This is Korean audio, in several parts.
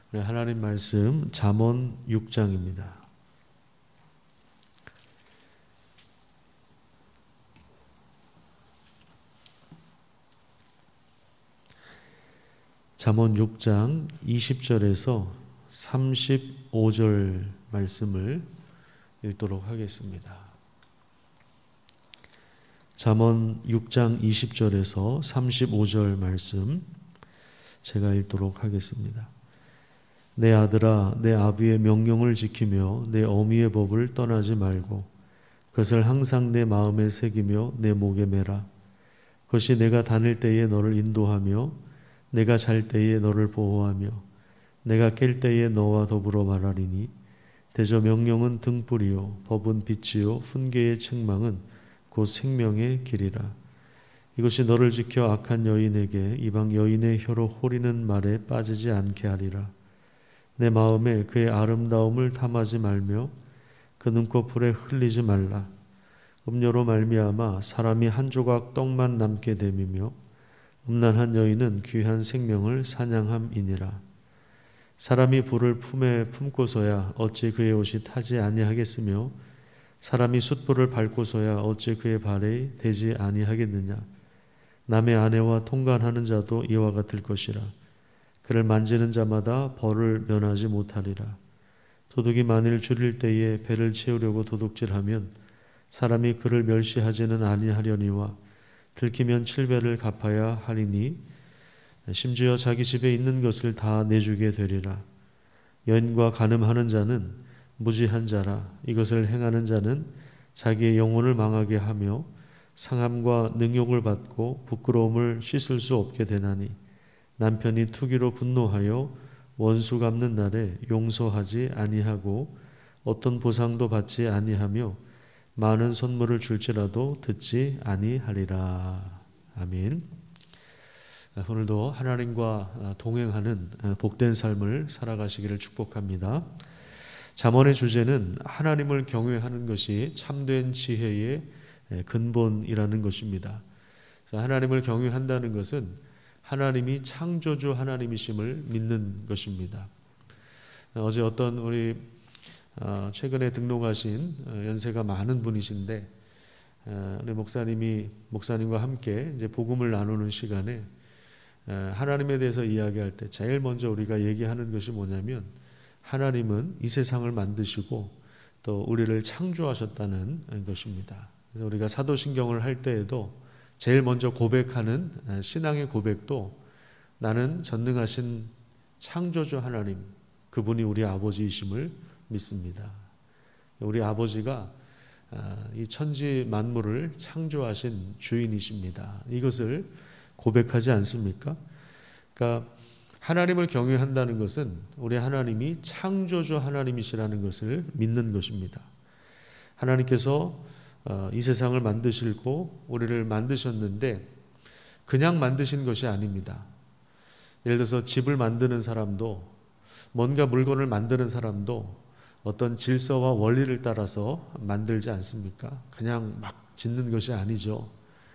하나님 말씀 잠언 6장입니다. 잠언 6장 20절에서 35절 말씀을 읽도록 하겠습니다. 잠언 6장 20절에서 35절 말씀 제가 읽도록 하겠습니다. 내 아들아, 내 아비의 명령을 지키며 내 어미의 법을 떠나지 말고 그것을 항상 내 마음에 새기며 내 목에 매라. 그것이 내가 다닐 때에 너를 인도하며 내가 잘 때에 너를 보호하며 내가 깰 때에 너와 더불어 말하리니 대저 명령은 등불이요 법은 빛이요 훈계의 책망은 곧 생명의 길이라. 이것이 너를 지켜 악한 여인에게 이방 여인의 혀로 호리는 말에 빠지지 않게 하리라. 내 마음에 그의 아름다움을 탐하지 말며 그 눈꺼풀에 흘리지 말라. 음료로 말미암아 사람이 한 조각 떡만 남게 됨이며 음란한 여인은 귀한 생명을 사냥함이니라. 사람이 불을 품에 품고서야 어찌 그의 옷이 타지 아니하겠으며 사람이 숯불을 밟고서야 어찌 그의 발에 대지 아니하겠느냐. 남의 아내와 통관하는 자도 이와 같을 것이라. 그를 만지는 자마다 벌을 면하지 못하리라. 도둑이 만일 줄일 때에 배를 채우려고 도둑질하면 사람이 그를 멸시하지는 아니하려니와 들키면 7배를 갚아야 하리니 심지어 자기 집에 있는 것을 다 내주게 되리라. 여인과 간음하는 자는 무지한 자라. 이것을 행하는 자는 자기의 영혼을 망하게 하며 상함과 능욕을 받고 부끄러움을 씻을 수 없게 되나니 남편이 투기로 분노하여 원수 갚는 날에 용서하지 아니하고 어떤 보상도 받지 아니하며 많은 선물을 줄지라도 듣지 아니하리라. 아멘. 오늘도 하나님과 동행하는 복된 삶을 살아가시기를 축복합니다. 잠언의 주제는 하나님을 경외하는 것이 참된 지혜의 근본이라는 것입니다. 하나님을 경외한다는 것은 하나님이 창조주 하나님이심을 믿는 것입니다. 어제 어떤 우리 최근에 등록하신 연세가 많은 분이신데 우리 목사님과 함께 이제 복음을 나누는 시간에 하나님에 대해서 이야기할 때 제일 먼저 우리가 얘기하는 것이 뭐냐면 하나님은 이 세상을 만드시고 또 우리를 창조하셨다는 것입니다. 그래서 우리가 사도신경을 할 때에도 제일 먼저 고백하는 신앙의 고백도 나는 전능하신 창조주 하나님, 그분이 우리 아버지이심을 믿습니다. 우리 아버지가 이 천지 만물을 창조하신 주인이십니다. 이것을 고백하지 않습니까? 그러니까 하나님을 경외한다는 것은 우리 하나님이 창조주 하나님이시라는 것을 믿는 것입니다. 하나님께서 이 세상을 만드시고 우리를 만드셨는데 그냥 만드신 것이 아닙니다. 예를 들어서 집을 만드는 사람도 뭔가 물건을 만드는 사람도 어떤 질서와 원리를 따라서 만들지 않습니까? 그냥 막 짓는 것이 아니죠.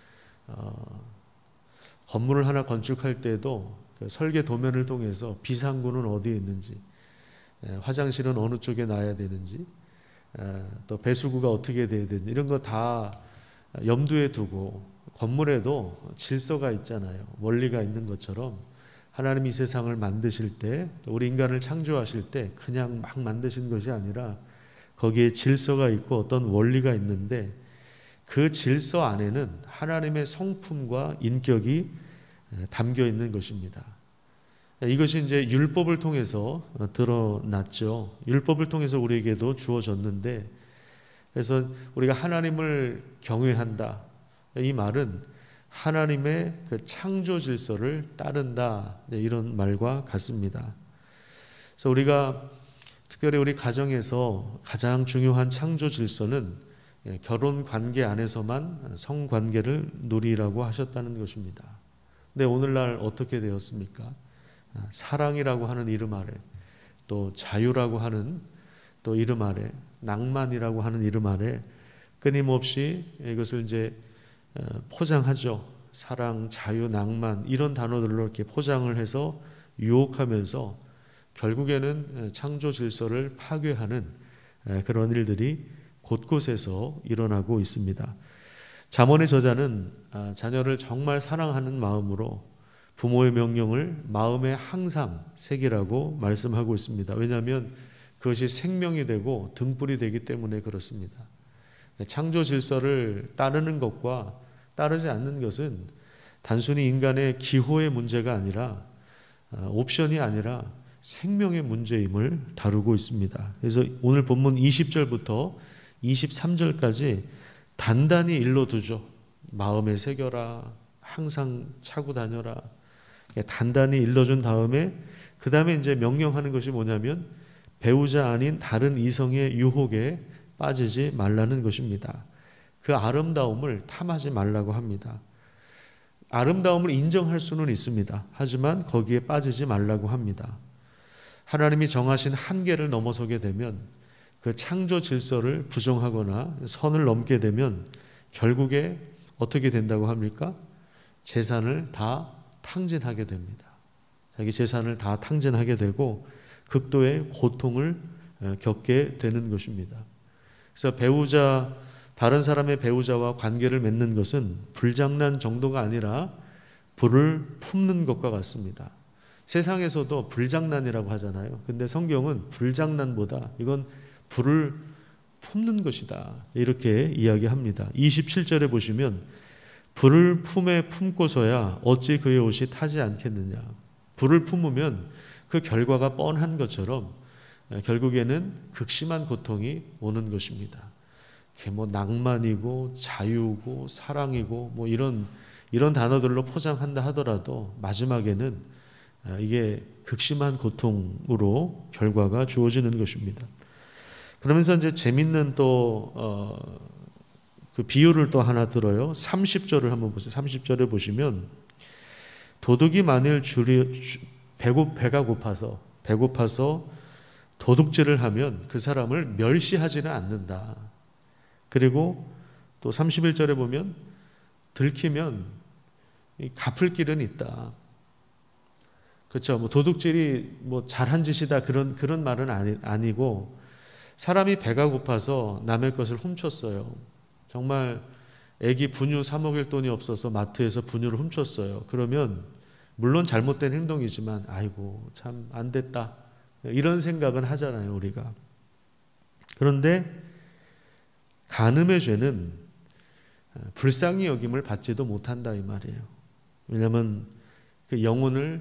건물을 하나 건축할 때도 그 설계 도면을 통해서 비상구는 어디에 있는지, 화장실은 어느 쪽에 놔야 되는지, 또 배수구가 어떻게 돼야 되는지 이런 거 다 염두에 두고 건물에도 질서가 있잖아요. 원리가 있는 것처럼 하나님이 이 세상을 만드실 때 우리 인간을 창조하실 때 그냥 막 만드신 것이 아니라 거기에 질서가 있고 어떤 원리가 있는데 그 질서 안에는 하나님의 성품과 인격이 담겨 있는 것입니다. 이것이 이제 율법을 통해서 드러났죠. 율법을 통해서 우리에게도 주어졌는데, 그래서 우리가 하나님을 경외한다. 이 말은 하나님의 그 창조 질서를 따른다. 이런 말과 같습니다. 그래서 우리가 특별히 우리 가정에서 가장 중요한 창조 질서는 결혼 관계 안에서만 성관계를 누리라고 하셨다는 것입니다. 근데 오늘날 어떻게 되었습니까? 사랑이라고 하는 이름 아래, 또 자유라고 하는 또 이름 아래, 낭만이라고 하는 이름 아래 끊임없이 이것을 이제 포장하죠. 사랑, 자유, 낭만 이런 단어들로 이렇게 포장을 해서 유혹하면서 결국에는 창조 질서를 파괴하는 그런 일들이 곳곳에서 일어나고 있습니다. 잠언의 저자는 자녀를 정말 사랑하는 마음으로 부모의 명령을 마음에 항상 새기라고 말씀하고 있습니다. 왜냐하면 그것이 생명이 되고 등불이 되기 때문에 그렇습니다. 창조 질서를 따르는 것과 따르지 않는 것은 단순히 인간의 기호의 문제가 아니라 옵션이 아니라 생명의 문제임을 다루고 있습니다. 그래서 오늘 본문 20절부터 23절까지 단단히 일러두죠. 마음에 새겨라, 항상 차고 다녀라. 단단히 일러준 다음에 그 다음에 이제 명령하는 것이 뭐냐면 배우자 아닌 다른 이성의 유혹에 빠지지 말라는 것입니다. 그 아름다움을 탐하지 말라고 합니다. 아름다움을 인정할 수는 있습니다. 하지만 거기에 빠지지 말라고 합니다. 하나님이 정하신 한계를 넘어서게 되면 그 창조 질서를 부정하거나 선을 넘게 되면 결국에 어떻게 된다고 합니까? 재산을 다 탕진하게 됩니다. 자기 재산을 다 탕진하게 되고 극도의 고통을 겪게 되는 것입니다. 그래서 다른 사람의 배우자와 관계를 맺는 것은 불장난 정도가 아니라 불을 품는 것과 같습니다. 세상에서도 불장난이라고 하잖아요. 근데 성경은 불장난보다 이건 불을 품는 것이다. 이렇게 이야기합니다. 27절에 보시면 불을 품에 품고서야 어찌 그의 옷이 타지 않겠느냐. 불을 품으면 그 결과가 뻔한 것처럼 결국에는 극심한 고통이 오는 것입니다. 그게 뭐 낭만이고 자유고 사랑이고 뭐 이런 단어들로 포장한다 하더라도 마지막에는 이게 극심한 고통으로 결과가 주어지는 것입니다. 그러면서 이제 재밌는 또 그 비유를 또 하나 들어요. 30절을 한번 보세요. 30절에 보시면 도둑이 만일 배가 고파서 도둑질을 하면 그 사람을 멸시하지는 않는다. 그리고 또 31절에 보면 들키면 갚을 길은 있다. 그렇죠. 뭐 도둑질이 뭐 잘한 짓이다 그런 말은 아니고 사람이 배가 고파서 남의 것을 훔쳤어요. 정말 애기 분유 사 먹일 돈이 없어서 마트에서 분유를 훔쳤어요. 그러면 물론 잘못된 행동이지만 아이고 참 안 됐다. 이런 생각은 하잖아요, 우리가. 그런데 간음의 죄는 불쌍히 여김을 받지도 못한다 이 말이에요. 왜냐하면 그 영혼을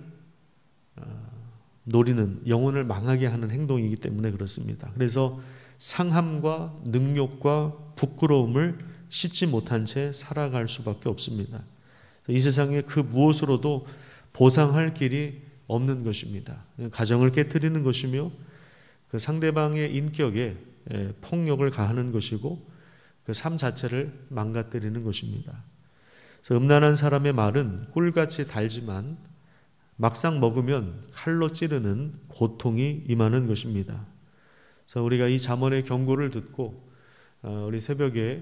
노리는, 영혼을 망하게 하는 행동이기 때문에 그렇습니다. 그래서 상함과 능욕과 부끄러움을 씻지 못한 채 살아갈 수밖에 없습니다. 이 세상에 그 무엇으로도 보상할 길이 없는 것입니다. 가정을 깨트리는 것이며 그 상대방의 인격에 폭력을 가하는 것이고 그 삶 자체를 망가뜨리는 것입니다. 그래서 음란한 사람의 말은 꿀같이 달지만 막상 먹으면 칼로 찌르는 고통이 임하는 것입니다. 그래서 우리가 이 잠언의 경고를 듣고 우리 새벽에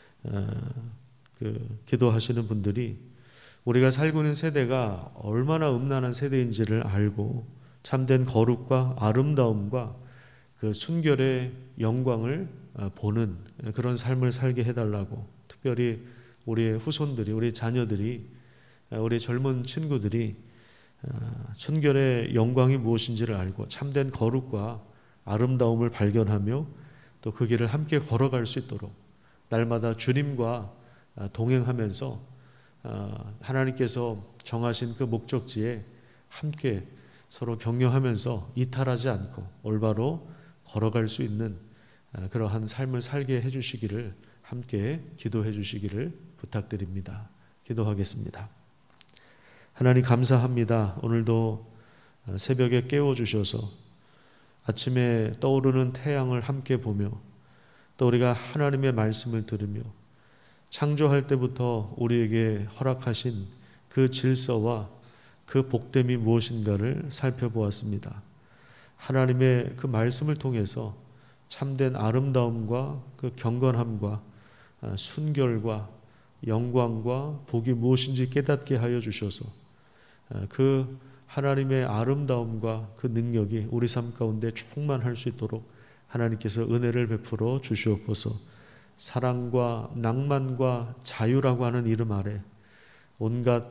기도하시는 분들이 우리가 살고 있는 세대가 얼마나 음란한 세대인지를 알고 참된 거룩과 아름다움과 그 순결의 영광을 보는 그런 삶을 살게 해달라고, 특별히 우리의 후손들이, 우리 자녀들이, 우리 젊은 친구들이 순결의 영광이 무엇인지를 알고 참된 거룩과 아름다움을 발견하며 또 그 길을 함께 걸어갈 수 있도록 날마다 주님과 동행하면서 하나님께서 정하신 그 목적지에 함께 서로 격려하면서 이탈하지 않고 올바로 걸어갈 수 있는 그러한 삶을 살게 해주시기를, 함께 기도해 주시기를 부탁드립니다. 기도하겠습니다. 하나님 감사합니다. 오늘도 새벽에 깨워주셔서 아침에 떠오르는 태양을 함께 보며 또 우리가 하나님의 말씀을 들으며 창조할 때부터 우리에게 허락하신 그 질서와 그 복됨이 무엇인가를 살펴보았습니다. 하나님의 그 말씀을 통해서 참된 아름다움과 그 경건함과 순결과 영광과 복이 무엇인지 깨닫게 하여 주셔서 그 하나님의 아름다움과 그 능력이 우리 삶 가운데 충만할 수 있도록 하나님께서 은혜를 베풀어 주시옵소서. 사랑과 낭만과 자유라고 하는 이름 아래 온갖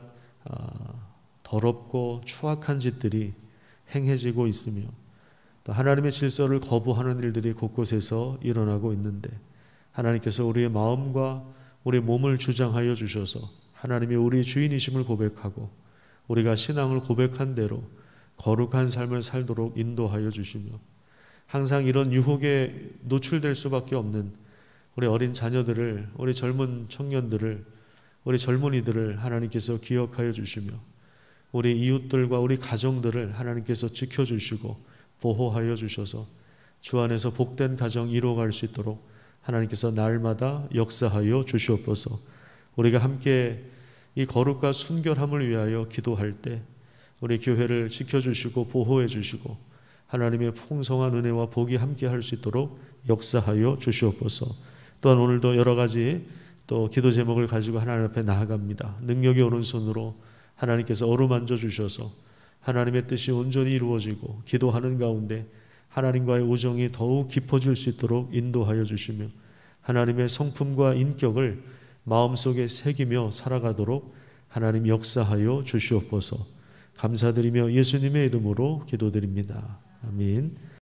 더럽고 추악한 짓들이 행해지고 있으며 또 하나님의 질서를 거부하는 일들이 곳곳에서 일어나고 있는데 하나님께서 우리의 마음과 우리 몸을 주장하여 주셔서 하나님이 우리의 주인이심을 고백하고 우리가 신앙을 고백한 대로 거룩한 삶을 살도록 인도하여 주시며 항상 이런 유혹에 노출될 수밖에 없는 우리 어린 자녀들을, 우리 젊은 청년들을, 우리 젊은이들을 하나님께서 기억하여 주시며 우리 이웃들과 우리 가정들을 하나님께서 지켜주시고 보호하여 주셔서 주 안에서 복된 가정 이루어갈 수 있도록 하나님께서 날마다 역사하여 주시옵소서. 우리가 함께 이 거룩과 순결함을 위하여 기도할 때 우리 교회를 지켜주시고 보호해 주시고 하나님의 풍성한 은혜와 복이 함께 할 수 있도록 역사하여 주시옵소서. 또한 오늘도 여러 가지 또 기도 제목을 가지고 하나님 앞에 나아갑니다. 능력의 오른손으로 하나님께서 어루만져 주셔서 하나님의 뜻이 온전히 이루어지고 기도하는 가운데 하나님과의 우정이 더욱 깊어질 수 있도록 인도하여 주시며 하나님의 성품과 인격을 마음속에 새기며 살아가도록 하나님 역사하여 주시옵소서. 감사드리며 예수님의 이름으로 기도드립니다. 아멘.